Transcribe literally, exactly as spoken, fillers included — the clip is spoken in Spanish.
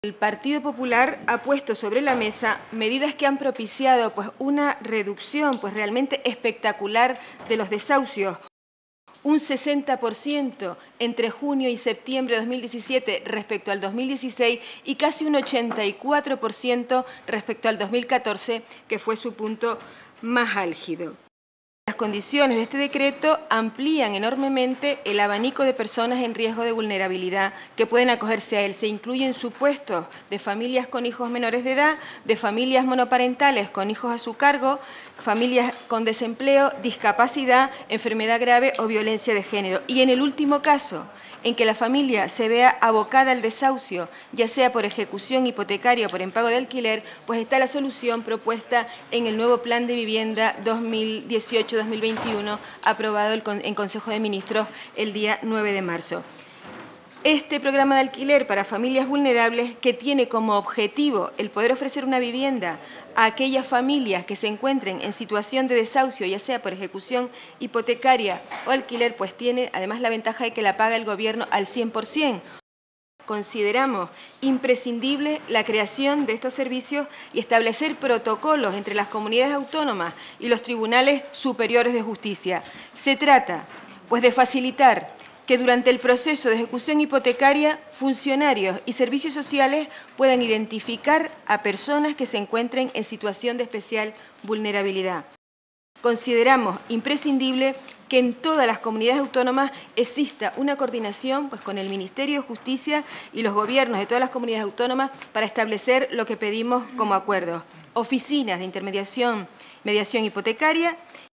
El Partido Popular ha puesto sobre la mesa medidas que han propiciado pues, una reducción pues, realmente espectacular de los desahucios. Un sesenta por ciento entre junio y septiembre de dos mil diecisiete respecto al dos mil dieciséis y casi un ochenta y cuatro por ciento respecto al dos mil catorce, que fue su punto más álgido. Las condiciones de este decreto amplían enormemente el abanico de personas en riesgo de vulnerabilidad que pueden acogerse a él. Se incluyen supuestos de familias con hijos menores de edad, de familias monoparentales con hijos a su cargo, familias con desempleo, discapacidad, enfermedad grave o violencia de género. Y en el último caso, en que la familia se vea abocada al desahucio, ya sea por ejecución hipotecaria o por impago de alquiler, pues está la solución propuesta en el nuevo Plan de Vivienda dos mil dieciocho dos mil veintiuno, aprobado en Consejo de Ministros el día nueve de marzo. Este programa de alquiler para familias vulnerables, que tiene como objetivo el poder ofrecer una vivienda a aquellas familias que se encuentren en situación de desahucio, ya sea por ejecución hipotecaria o alquiler, pues tiene además la ventaja de que la paga el Gobierno al cien por cien. Consideramos imprescindible la creación de estos servicios y establecer protocolos entre las comunidades autónomas y los tribunales superiores de justicia. Se trata, pues, de facilitar que durante el proceso de ejecución hipotecaria, funcionarios y servicios sociales puedan identificar a personas que se encuentren en situación de especial vulnerabilidad. Consideramos imprescindible que en todas las comunidades autónomas exista una coordinación pues, con el Ministerio de Justicia y los gobiernos de todas las comunidades autónomas para establecer lo que pedimos como acuerdos: oficinas de intermediación, mediación hipotecaria